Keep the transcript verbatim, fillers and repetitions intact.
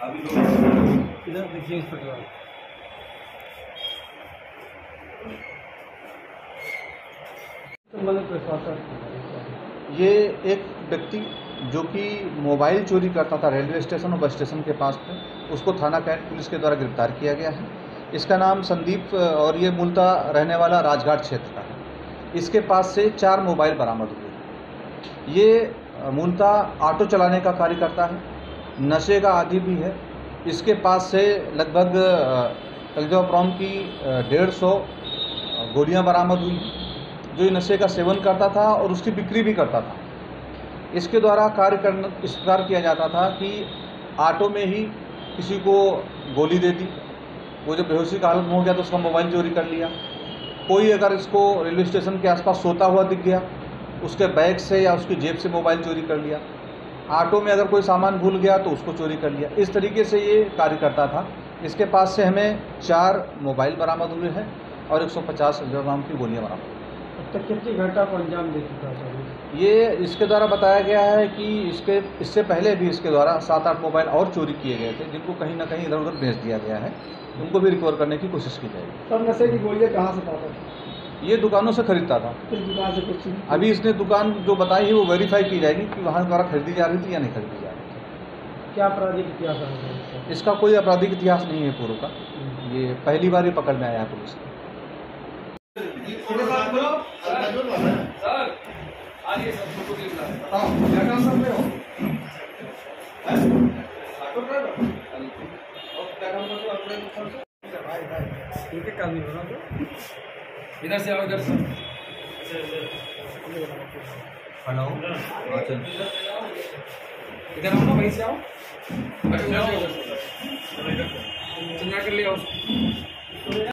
इधर देखिए इंस्पेक्टर। ये एक व्यक्ति जो कि मोबाइल चोरी करता था रेलवे स्टेशन और बस स्टेशन के पास पे, उसको थाना कैंट पुलिस के द्वारा गिरफ्तार किया गया है। इसका नाम संदीप और ये मूलतः रहने वाला राजघाट क्षेत्र का है। इसके पास से चार मोबाइल बरामद हुए। ये मूलतः ऑटो चलाने का कार्य करता है, नशे का आदी भी है। इसके पास से लगभग कल्जोप्रॉम की डेढ़ सौ गोलियाँ बरामद हुई, जो नशे का सेवन करता था और उसकी बिक्री भी करता था। इसके द्वारा कार्य करना इस प्रकार किया जाता था कि ऑटो में ही किसी को गोली दे दी, वो जब बेहोशी का हालत में हो गया तो उसका मोबाइल चोरी कर लिया। कोई अगर इसको रेलवे स्टेशन के आसपास सोता हुआ दिख गया, उसके बैग से या उसकी जेब से मोबाइल चोरी कर लिया। ऑटो में अगर कोई सामान भूल गया तो उसको चोरी कर लिया। इस तरीके से ये कार्य करता था। इसके पास से हमें चार मोबाइल बरामद हुए हैं और एक सौ पचास ग्राम की गोलियाँ बरामद हुई। अब तक कितनी घटना को अंजाम दे चुका है? ये इसके द्वारा बताया गया है कि इसके इससे पहले भी इसके द्वारा सात आठ मोबाइल और चोरी किए गए थे, जिनको कहीं ना कहीं इधर उधर भेज दिया गया है। उनको भी रिकवर करने की कोशिश की जाएगी। सर, नशे की गोलियाँ कहाँ से पाता था? ये दुकानों से खरीदता था। किस दुकान से? कुछ अभी इसने दुकान जो बताई है वो वेरीफाई की जाएगी कि वहाँ द्वारा खरीदी जा रही थी या नहीं खरीदी जा रही थी। क्या आपराधिक इतिहास है? इसका कोई आपराधिक इतिहास नहीं है पूर्व का। ये पहली बार ही पकड़ में आया है पुलिस को। आइए सर, फोटो क्लिक करा। हाँ, क्या काम कर रहे हो? Auto driver? और क्या काम करते हो? ऑटो भाई भाई ठीक है, काम नहीं बना तो इधर से आओ, इधर से। हेलो, इधर आओ ना, वहीं से आओ। चंगा कर ले आओ।